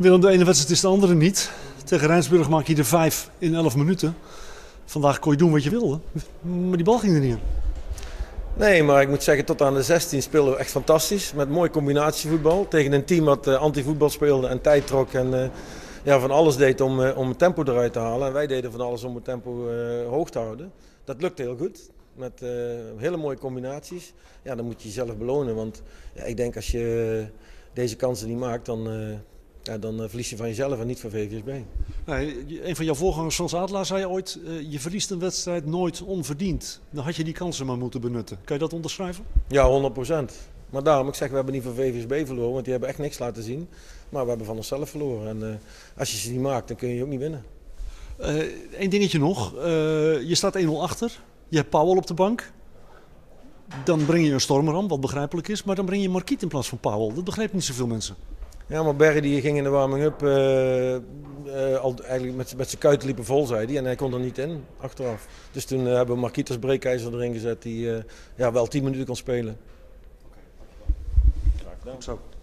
Willem, de ene wedstrijd is de andere niet. Tegen Rijnsburg maak je er 5 in 11 minuten. Vandaag kon je doen wat je wilde, maar die bal ging er niet in. Nee, maar ik moet zeggen, tot aan de 16 speelden we echt fantastisch. Met mooi combinatievoetbal. Tegen een team wat anti-voetbal speelde en tijd trok. En van alles deed om het tempo eruit te halen. En wij deden van alles om het tempo hoog te houden. Dat lukte heel goed. Met hele mooie combinaties. Ja, dan moet je jezelf belonen. Want ja, ik denk als je deze kansen niet maakt, dan verlies je van jezelf en niet van VVSB. Nee, een van jouw voorgangers, Frans Adelaar, zei ooit: je verliest een wedstrijd nooit onverdiend. Dan had je die kansen maar moeten benutten. Kan je dat onderschrijven? Ja, 100%. Maar daarom, ik zeg, we hebben niet van VVSB verloren, want die hebben echt niks laten zien. Maar we hebben van onszelf verloren. En als je ze niet maakt, dan kun je ook niet winnen. Eén dingetje nog. Je staat 1-0 achter. Je hebt Powell op de bank. Dan breng je een stormer aan, wat begrijpelijk is. Maar dan breng je Marquiet in plaats van Powell. Dat begrijpen niet zoveel mensen. Ja, maar Berry die ging in de warming-up eigenlijk met zijn kuiten liepen vol, zei hij. En hij kon er niet in, achteraf. Dus toen hebben we Marquiet als breekijzer erin gezet die wel 10 minuten kon spelen. Graag gedaan. Zo.